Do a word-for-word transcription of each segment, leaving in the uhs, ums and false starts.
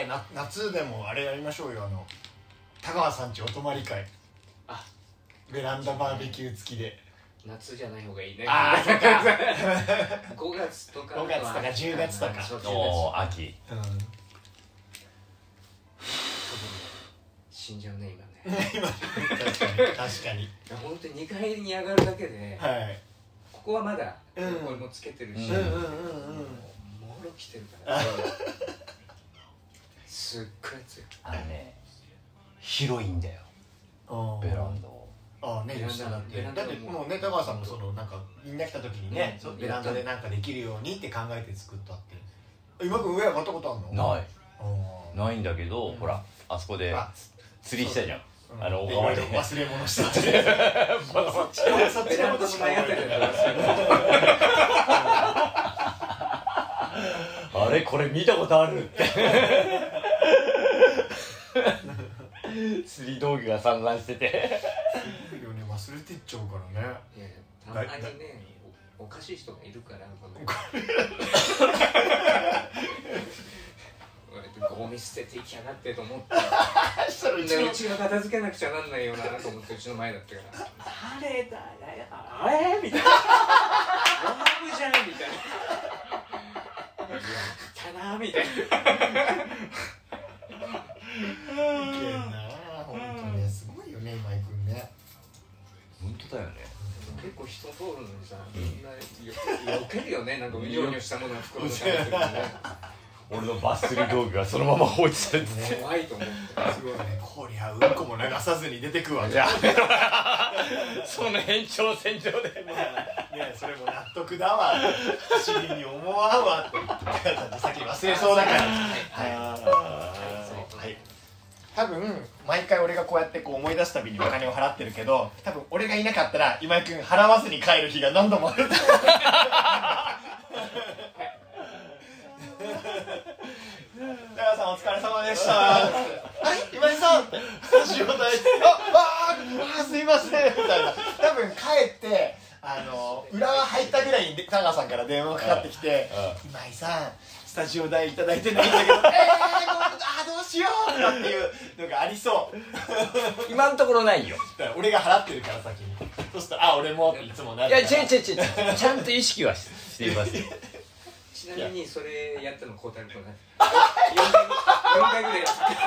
ねな夏でもあれやりましょうよ、あの田川さんちお泊まり会。 あ、 ベランダバーベキュー付きで。 夏じゃない方がいいね。 ああ、そっか。 ごがつとかごがつとかじゅうがつとか。 おお、秋。 うん。 死んじゃうね今ね。 今確かに確かに。 本当ににかいに上がるだけで、 はい。 ここはまだこうんれもつけてるし、 うんうんうんうん。 もろきてるから。すっごい暑い。 あのね、広いんだよ。ベランダを。 ああね、吉田だってだってもうね、田川さんもそのなんかみんな来た時にね、ベランダでなんかできるようにって考えて作ったって。今君上上がったことあるの？ ない。ないんだけど、ほらあそこで釣りしたじゃん。あので小川で忘れ物したって。そっちのそっちのことしかやってない。 あれこれ見たことあるって釣り道具が散乱してていいよね、忘れてっちゃうからね。 いやいや、たまにね、おかしい人がいるから、ゴミ捨てていきやがってと思って、うちが片付けなくちゃなんないよなと思って、うちの前だったから「誰だよあれ?」みたいな「ラブじゃん」みたいな「やったな」みたいな。 いけんな、本当ね、すごいよね今井君ね。 本当だよね。 結構人通るのにさ、みんなよけるよね、なんかうにょうにょしたものが袋に入ってるのね。 俺のバス釣り道具がそのまま放置されてて怖いと思って。 すごいね、こりゃうんこも流さずに出てくわ。 いやその延長線上でね、それも納得だわ、不思議に思わんわってさっき忘れそうだから。はい、多分毎回俺がこうやってこう思い出すたびにお金を払ってるけど、多分俺がいなかったら今井君払わずに帰る日が何度もある。田川さんお疲れ様でした。はい、今井さんスタジオ代、あああすいませんみたいな。多分帰ってあの浦和入ったぐらいに田川さんから電話かかってきて、今井さんスタジオ代いただいてないんだけど、えー、あどうしようとかっていうのがありそう。 今のところないよ。 俺が払ってるから先に。そしたらあ俺もっていつもなるいやから。 違う違う違う、ちゃんと意識はしていますよ。 ちなみにそれやったの孝太郎君がよんかいぐらいや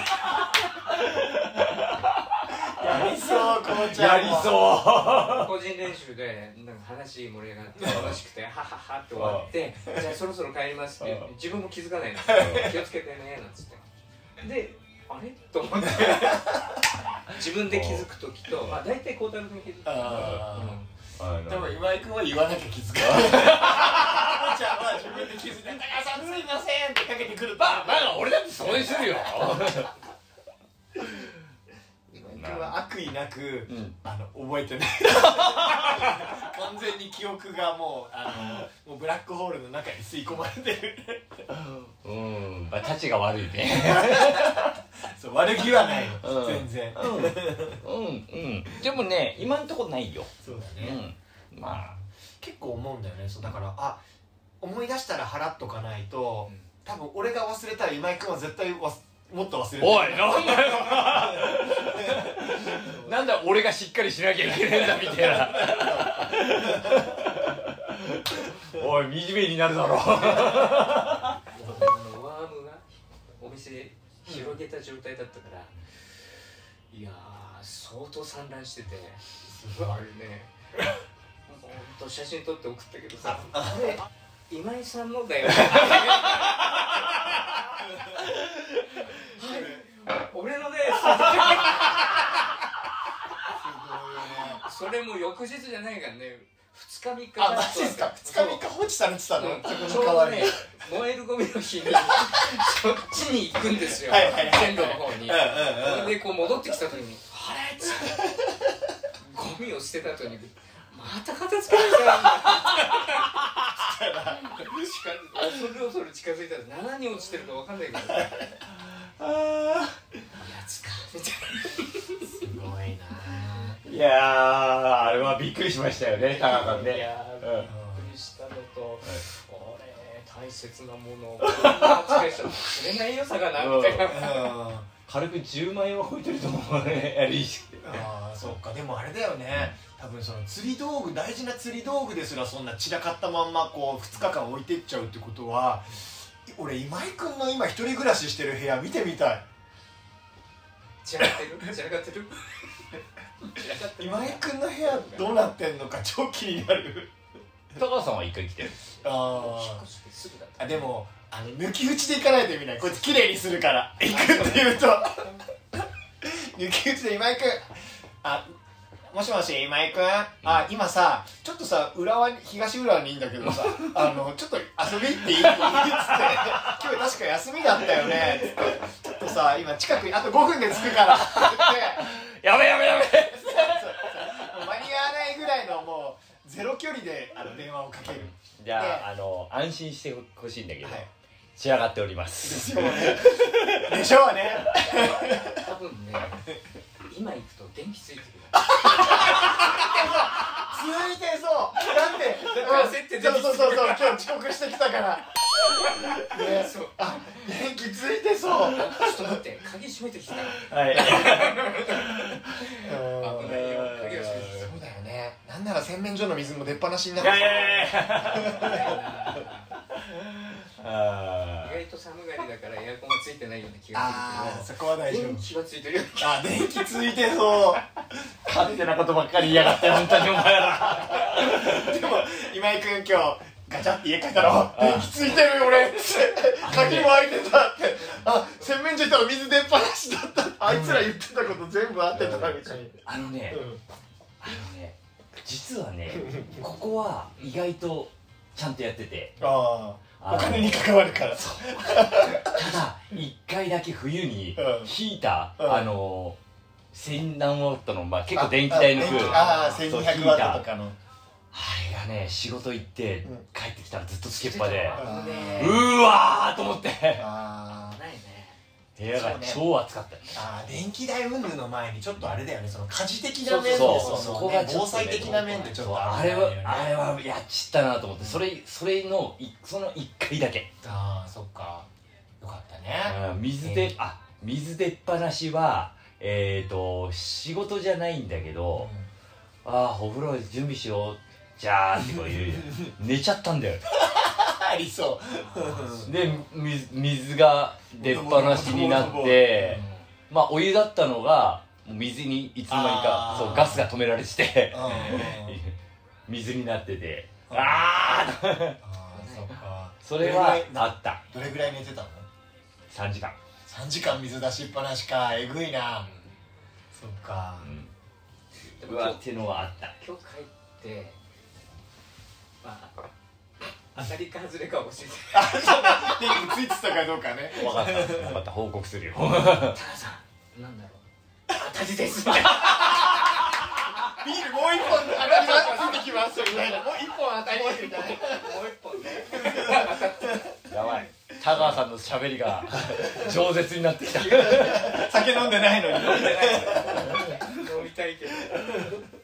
ってやりそう、こうちゃんやりそう個人練習でなんか話盛り上がって楽しくて「ははは」って終わって「じゃあそろそろ帰ります」って自分も気づかないの「気をつけてね」なんつってで「あれ?」と思って自分で気づく時とまあ大体孝太郎君気づくんだけど多分今井君は言わなきゃ気づかない。こうちゃんは自分で気づいて「田川さんすいません」ってかけてくる。 まあまあ俺だってそれにするよ。 今井君は悪意なく、 うん、 あの覚えてない。完全に記憶がもうあのもうブラックホールの中に吸い込まれてる。 うん、まあたちが悪いね。 そう悪気はないの、 うん、 全然。 うんうんうん。でもね今んとこないよ。 そうだね。 うん、まあ結構思うんだよね。そうだからあ思い出したら払っとかないと、うん、多分俺が忘れたら今井君は絶対わもっと忘れてる。 おいなんだよ。なんだ俺がしっかりしなきゃいけないんだみたいな。おい惨めになるだろ。 ワームがお店広げた状態だったから、いやー相当散乱してて、あれねほんと写真撮って送ったけどさ、あれ今井さんのだよ。俺のです。それも翌日じゃないからね、ふつかみっか。 あ、マジですか。ふつかみっか放置されてたの。 ちょうどね、燃えるゴミの日にそっちに行くんですよ、線路の方に。でこう戻ってきた時に「あれ?」っつってゴミを捨てた後に「また片付けなきゃなんだ」恐る恐る近づいたら何落ちてるか分かんないけど、ああやつかみたいな。 すごいな。 いやーあれはびっくりしましたよね、田中さんね。 いやーびっくりしたのと、俺大大切なものをこんな扱いしたらくれないよさがなみたいな軽くじゅうまんえんは超えてると思うねやりしああ、そっか。でもあれだよね、多分その釣り道具、大事な釣り道具ですらそんな散らかったまんまこうふつかかん置いてっちゃうってことは、俺今井君の今一人暮らししてる部屋見てみたい。 散らかってる散らかってる散らかってる今井君の部屋どうなってんのか超気になる。 高橋さんは一回来てるあ引っ越してすぐだっあ、あ、でもあの抜き打ちで行かないと意味ない。こいつ綺麗にするから行くって言うと抜き打ちで今井君、あ、もしもし今井君、あ、今さちょっとさ浦和に東浦和にいいんだけどさあのちょっと遊び行っていい？いいっつって今日確か休みだったよねっつってちょっとさ今近くにあとごふんで着くからって言ってやべやべやべそうそうもう間に合わないぐらいのもうゼロ距離であの電話をかける。 じゃああの安心してほしいんだけど、 はい、 仕上がっておりまですすよねでしょうね多分ね今行くと電気ついてくるついてそうだってだから焦ってそうそうそうそう今日遅刻してきたからね、 そうあ、電気ついてそうちょっと待って鍵閉めてきたからはい危ないよ鍵を閉めてきたそうだよね。なんなら洗面所の水も出っ放しになっていやいやいやいや意あ外と寒がりだからエアコンがついてないような気があー、 するそこは大丈けど電夫。 気はついてるよあ、電気ついてそうー勝手なことばっかり言いやがって本当にお前らでも今井君今日ガチャって家帰ったら「電気ついてるよ俺」って「鍵も開いてた」って「あ、洗面所行ったら水出っ放しだった」あいつら言ってたこと全部合ってたみたいに。 あのね、 うんあのね実はねここは意外とちゃんとやってて、 ああ、 あのお金に関わるから。 ただいっかいだけ冬にうんヒーター、 うんあのせん何ワットの、まあ、結構電気代の食うああ、せんにひゃくワットとかかの。 あれがね仕事行って、 うん帰ってきたらずっとつけっぱであ危ねうーわーと思ってあーないね部屋が超暑かったよねあー、電気代云々の前にちょっとあれだよね、その家事的な面でそうそのそこがちょっとね防災的な面でちょっとあれはるんだよねあれはやっちったなと思ってそれそれのいそのいっかいだけ、 ああ、そっか、よかったね。 うん水で、あ水出っ放しはえっ、ー、と仕事じゃないんだけど、ああお風呂準備しようじゃーってこう言う寝ちゃったんだよありそうで水水が出っ放しになってまあお湯だったのが水にいつの間にかあーそうガスが止められててうんうんうん水になっててうんあーあー、そっか。 それはあったどれぐらい寝てたの？ さんじかん、 さんじかん水出しっぱなしか。えぐいな。そっか。 うん、うわっていうのはあった今日帰ってまあ当たりか外れか教えてあ、そうだ。電気ついてたかどうかね。 分かった分かった報告するよタカさんなんだろう当たりですみたいなビールもう一本当たりますついてきますみたいな。もう一本当たりみたいな。 もう一本ねやばい田川さんの喋りが饒舌になってきた酒飲んでないのに。 飲みたいけど